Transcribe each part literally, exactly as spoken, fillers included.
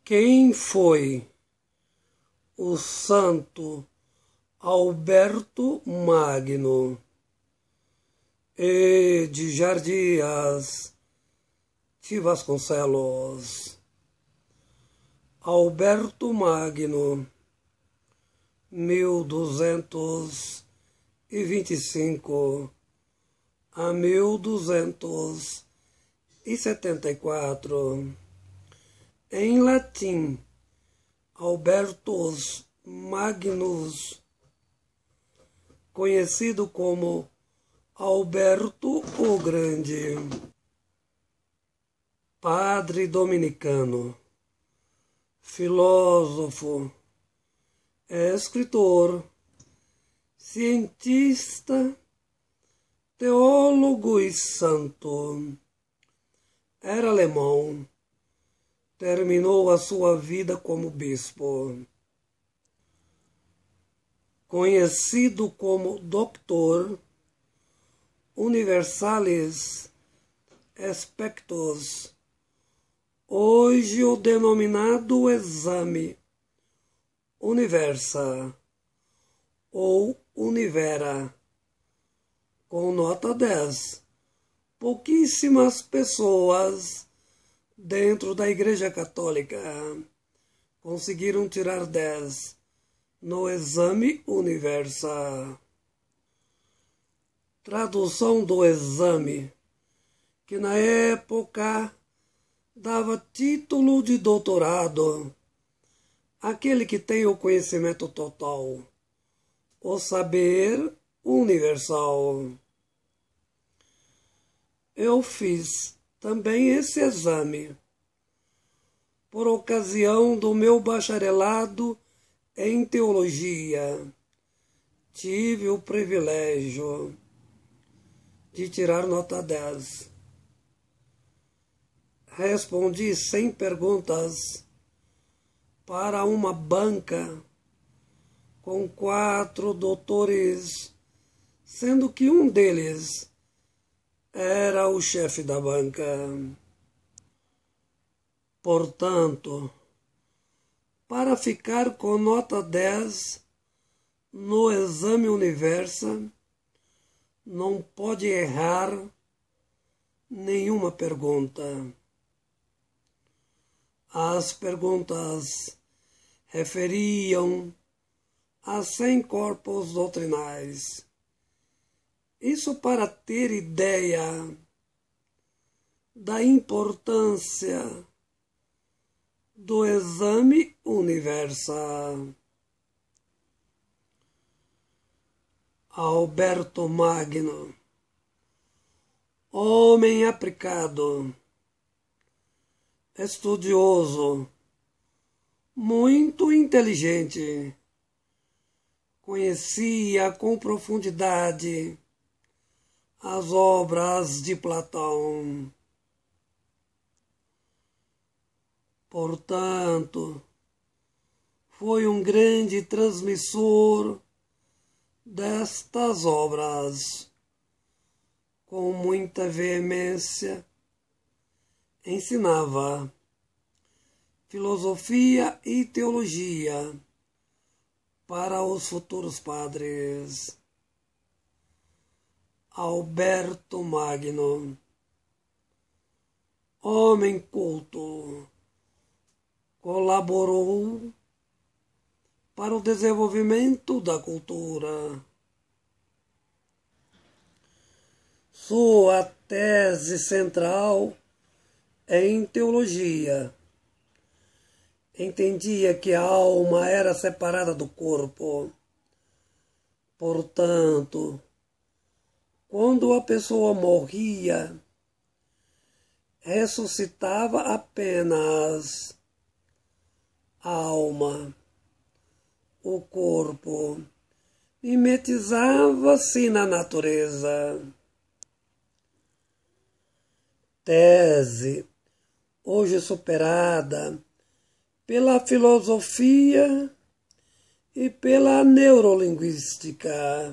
Quem foi o santo Alberto Magno? E de Jardias de Vasconcelos. Alberto Magno, mil duzentos e vinte e cinco a mil duzentos e setenta e quatro. Em latim, Albertus Magnus, conhecido como Alberto o Grande. Padre dominicano, filósofo, escritor, cientista, teólogo e santo. Era alemão. Terminou a sua vida como bispo. Conhecido como Doctor Universalis Spectus, hoje o denominado Exame Universa ou Univera, com nota dez. Pouquíssimas pessoas dentro da Igreja Católica conseguiram tirar dez no Exame Universa. Tradução do exame, que na época dava título de doutorado, aquele que tem o conhecimento total, o saber universal. Eu fiz também esse exame por ocasião do meu bacharelado em teologia. Tive o privilégio de tirar nota dez. Respondi sem perguntas para uma banca com quatro doutores, sendo que um deles era o chefe da banca. Portanto, para ficar com nota dez no Exame Universa, não pode errar nenhuma pergunta. As perguntas referiam a cem corpos doutrinais. Isso para ter ideia da importância do Exame Universa. Alberto Magno, homem aplicado, estudioso, muito inteligente, conhecia com profundidade as obras de Platão. Portanto, foi um grande transmissor destas obras. Com muita veemência, ensinava filosofia e teologia para os futuros padres. Alberto Magno, homem culto, colaborou para o desenvolvimento da cultura. Sua tese central é em teologia. Entendia que a alma era separada do corpo. Portanto, quando a pessoa morria, ressuscitava apenas a alma. O corpo mimetizava-se na natureza. Tese hoje superada pela filosofia e pela neurolinguística.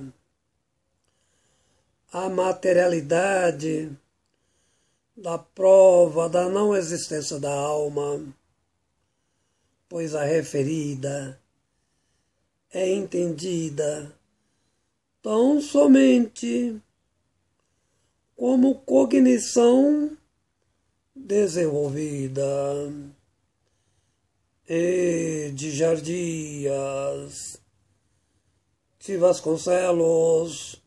A materialidade da prova da não existência da alma. pois a referida é entendida tão somente como cognição desenvolvida. E de Jardias, de Vasconcelos,